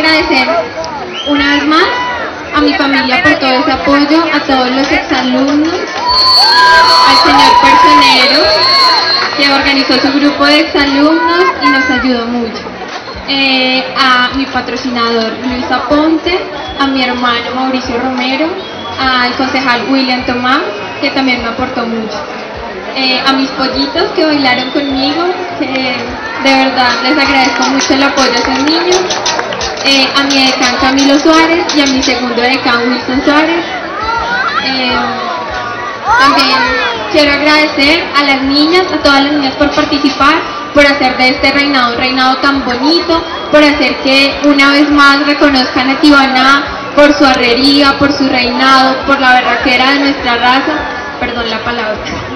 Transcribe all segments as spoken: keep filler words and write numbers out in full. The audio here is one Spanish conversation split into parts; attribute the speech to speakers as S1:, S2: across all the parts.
S1: agradecer una vez más a mi familia por todo ese apoyo, a todos los exalumnos, al señor personero que organizó su grupo de exalumnos y nos ayudó mucho, eh, a mi patrocinador Luis Aponte, a mi hermano Mauricio Romero, al concejal William Tomás, que también me aportó mucho, eh, a mis pollitos que bailaron conmigo, que de verdad les agradezco mucho el apoyo a esos niños, eh, a mi decán Camilo Suárez y a mi segundo decán Wilson Suárez. Eh, también quiero agradecer a las niñas, a todas las niñas por participar, por hacer de este reinado un reinado tan bonito, por hacer que una vez más reconozcan a Tibaná por su arrería, por su reinado, por la berraquera de nuestra raza, perdón la palabra,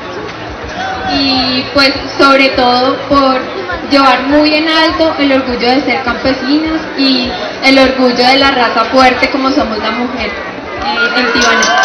S1: y pues sobre todo por llevar muy en alto el orgullo de ser campesinas y el orgullo de la raza fuerte como somos la mujer eh, en Tibaná.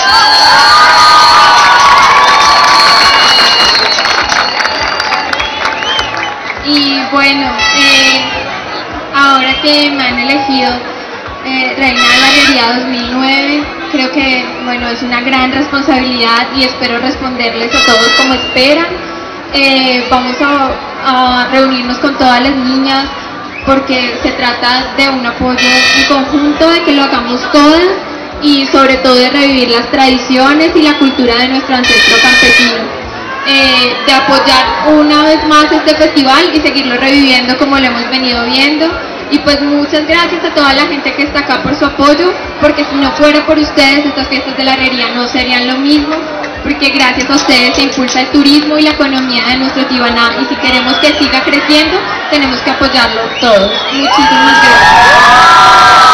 S1: Y bueno, eh, ahora que me han elegido eh, Reina de la Herrería dos mil nueve, creo que bueno, es una gran responsabilidad y espero responderles a todos como esperan. Eh, vamos a, a reunirnos con todas las niñas porque se trata de un apoyo en conjunto, de que lo hagamos todas y sobre todo de revivir las tradiciones y la cultura de nuestro ancestro campesino. Eh, de apoyar una vez más este festival y seguirlo reviviendo como lo hemos venido viendo. Y pues muchas gracias a toda la gente que está acá por su apoyo, porque si no fuera por ustedes estas fiestas de la herrería no serían lo mismo, porque gracias a ustedes se impulsa el turismo y la economía de nuestro Tibaná, y si queremos que siga creciendo tenemos que apoyarlo todos. Muchísimas gracias.